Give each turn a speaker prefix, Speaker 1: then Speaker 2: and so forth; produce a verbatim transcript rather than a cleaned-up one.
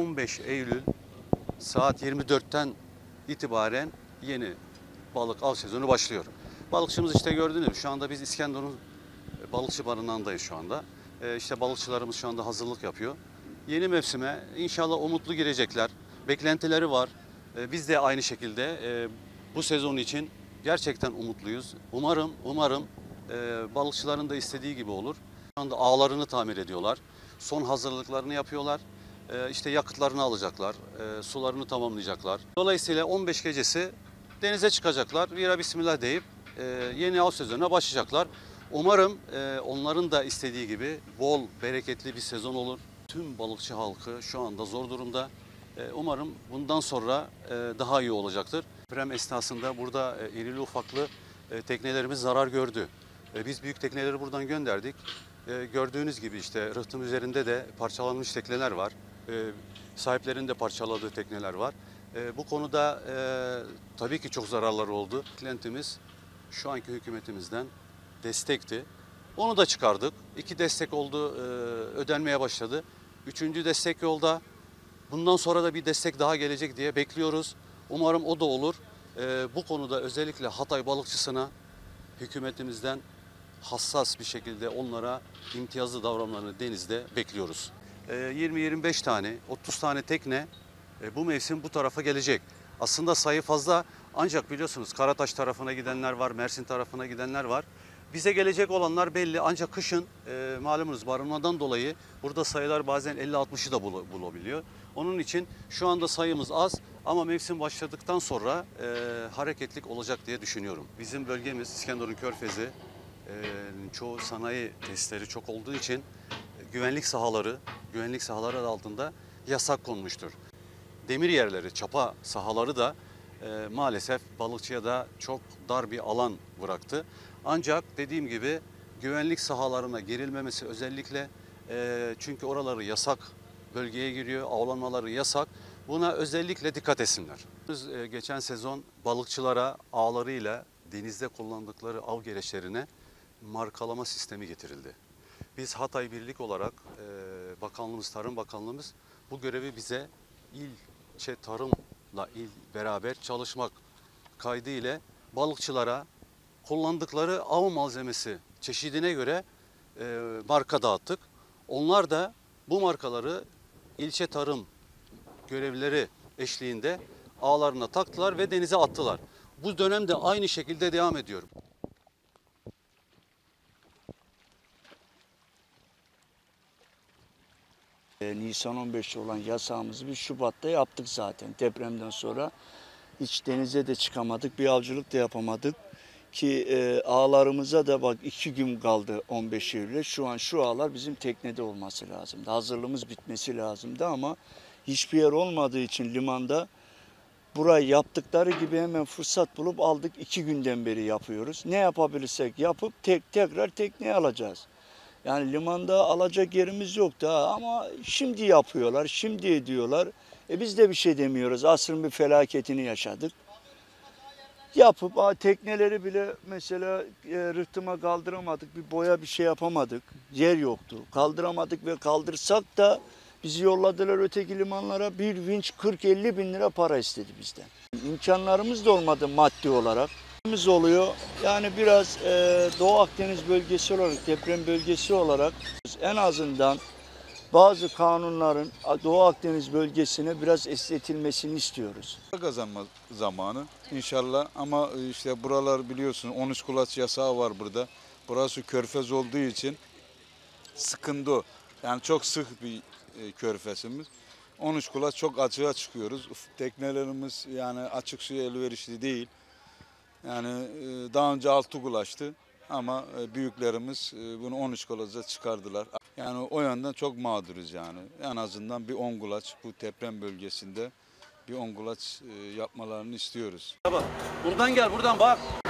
Speaker 1: on beş Eylül saat yirmi dörtten itibaren yeni balık av sezonu başlıyor. Balıkçımız işte gördüğünüz gibi şu anda biz İskenderun balıkçı barınağındayız şu anda. Ee, işte balıkçılarımız şu anda hazırlık yapıyor. Yeni mevsime inşallah umutlu girecekler. Beklentileri var. Ee, biz de aynı şekilde e, bu sezon için gerçekten umutluyuz. Umarım, umarım e, balıkçıların da istediği gibi olur. Şu anda ağlarını tamir ediyorlar. Son hazırlıklarını yapıyorlar. E, işte yakıtlarını alacaklar. E, sularını tamamlayacaklar. Dolayısıyla on beş gecesi denize çıkacaklar. Vira bismillah deyip e, yeni av sezonuna başlayacaklar. Umarım e, onların da istediği gibi bol, bereketli bir sezon olur. Tüm balıkçı halkı şu anda zor durumda. E, umarım bundan sonra e, daha iyi olacaktır. Deprem esnasında burada e, irili ufaklı e, teknelerimiz zarar gördü. E, biz büyük tekneleri buradan gönderdik. E, gördüğünüz gibi işte rıhtım üzerinde de parçalanmış tekneler var. E, sahiplerinin de parçaladığı tekneler var. E, bu konuda e, tabii ki çok zararları oldu. Beklentimiz şu anki hükümetimizden destekti. Onu da çıkardık. İki destek oldu, e, ödenmeye başladı. Üçüncü destek yolda. Bundan sonra da bir destek daha gelecek diye bekliyoruz. Umarım o da olur. E, bu konuda özellikle Hatay balıkçısına hükümetimizden hassas bir şekilde onlara imtiyazlı davranmalarını denizde bekliyoruz. E, yirmi yirmi beş tane, otuz tane tekne e, bu mevsim bu tarafa gelecek. Aslında sayı fazla ancak biliyorsunuz Karataş tarafına gidenler var, Mersin tarafına gidenler var. Bize gelecek olanlar belli ancak kışın e, malumunuz barınmadan dolayı burada sayılar bazen elli altmışı da bul bulabiliyor. Onun için şu anda sayımız az ama mevsim başladıktan sonra e, hareketlik olacak diye düşünüyorum. Bizim bölgemiz İskenderun Körfezi e, çoğu sanayi tesisleri çok olduğu için e, güvenlik sahaları, güvenlik sahaları adı altında yasak konmuştur. Demir yerleri, çapa sahaları da e, maalesef balıkçıya da çok dar bir alan bıraktı. Ancak dediğim gibi güvenlik sahalarına girilmemesi özellikle e, çünkü oraları yasak bölgeye giriyor, avlanmaları yasak. Buna özellikle dikkat etsinler. Biz, e, geçen sezon balıkçılara ağlarıyla denizde kullandıkları av gereçlerine markalama sistemi getirildi. Biz Hatay Birlik olarak e, Bakanlığımız, Tarım Bakanlığımız bu görevi bize ilçe tarımla il beraber çalışmak kaydı ile balıkçılara kullandıkları av malzemesi çeşidine göre e, marka dağıttık. Onlar da bu markaları ilçe tarım görevlileri eşliğinde ağlarına taktılar ve denize attılar. Bu dönemde aynı şekilde devam ediyor.
Speaker 2: Nisan on beşi olan yasağımızı biz Şubat'ta yaptık zaten. Depremden sonra hiç denize de çıkamadık, bir avcılık da yapamadık. Ki e, ağlarımıza da bak iki gün kaldı on beş Eylül'e. Şu an şu ağlar bizim teknede olması lazımdı. Hazırlığımız bitmesi lazımdı ama hiçbir yer olmadığı için limanda burayı yaptıkları gibi hemen fırsat bulup aldık. İki günden beri yapıyoruz. Ne yapabilirsek yapıp tek tekrar tekneye alacağız. Yani limanda alacak yerimiz yok daha ama şimdi yapıyorlar, şimdi ediyorlar. E biz de bir şey demiyoruz. Asrın bir felaketini yaşadık. Yapıp tekneleri bile mesela e, rıhtıma kaldıramadık, bir boya bir şey yapamadık. Yer yoktu. Kaldıramadık ve kaldırsak da bizi yolladılar öteki limanlara. Bir vinç kırk elli bin lira para istedi bizden. İmkanlarımız da olmadı maddi olarak. Oluyor. Yani biraz e, Doğu Akdeniz bölgesi olarak, deprem bölgesi olarak en azından bazı kanunların Doğu Akdeniz bölgesine biraz esnetilmesini istiyoruz.
Speaker 3: Kazanma zamanı inşallah ama işte buralar biliyorsun on üç kulaç yasağı var burada. Burası körfez olduğu için sıkıntı o. Yani çok sık bir körfezimiz. on üç kulaç çok açığa çıkıyoruz. Teknelerimiz yani açık suya elverişli değil. Yani daha önce altı kulaçtı ama büyüklerimiz bunu on üç kulaca çıkardılar. Yani o yönden çok mağduruz yani. En azından bir on kulaç bu deprem bölgesinde bir on kulaç yapmalarını istiyoruz.
Speaker 1: Buradan gel, buradan bak.